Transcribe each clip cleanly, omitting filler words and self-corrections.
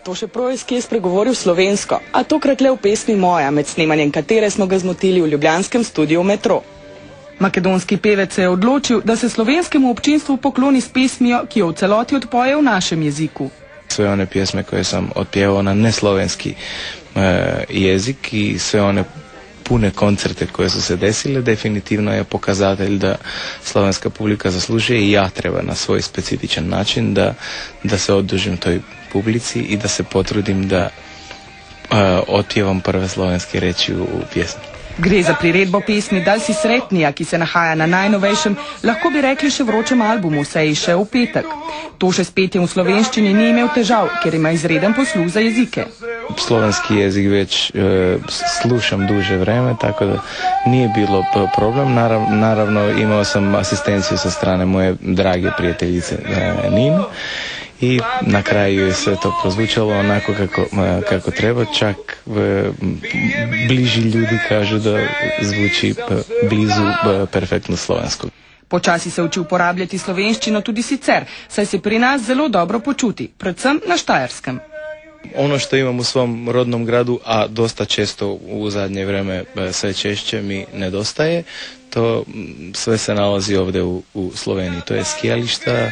Toše Proeski je spregovoril slovensko, a tokrat le v pesmi Moja, med snemanjem katere smo ga zmotili v ljubljanskem studiu Metro. Makedonski pevec se je odločil, da se slovenskemu občinstvu pokloni s pesmijo, ki jo v celoti odpoje v našem jeziku. Sve one pjesme koje sam otpjevao na neslovenski jezik i sve one pune koncerte koje su se desile, definitivno je pokazatelj da slovenska publika zaslužuje i ja treba na svoj specifičan način da se odužim toj publici i da se potrudim da otpjevam prve slovenske reči v pjesmi. Gre za priredbo pesmi Dal si sretnija, ki se nahaja na najnovejšem, lahko bi rekli še vročem albumu, saj je še v petek. Toše s petjem v slovenščini ni imel težav, ker ima izreden posluh za jezike. Slovenski jezik već slušam duže vreme, tako da nije bilo problem. Naravno imao sam asistenciju sa strane moje drage prijateljice Nine i na kraju je sve to prozvučalo onako kako treba, čak bliži ljudi kažu da zvuči blizu perfektno slovenskog. Počasi se uči uporabljati slovenščino tudi sicer, saj se pri nas zelo dobro počuti, predvsem na Štajerskem. Ono što imam u svom rodnom gradu, a dosta često u zadnje vreme sve češće mi nedostaje, to sve se nalazi ovdje u Sloveniji. To je skijališta,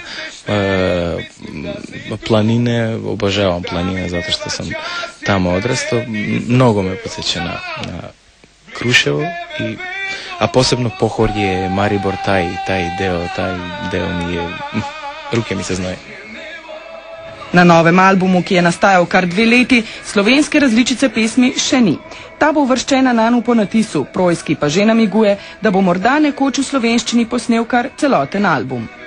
planine, obožavam planine zato što sam tamo odrastao. Mnogo me podsjeća na Kruševo, a posebno Pohorje, Maribor, taj deo mi je, ruke mi se znoje. Na novem albumu, ki je nastajal kar 2 leti, slovenske različice pesmi še ni. Ta bo uvrščena nanj v ponatisu, Proeski pa že namiguje, da bo morda nekoč v slovenščini posnel kar celoten album.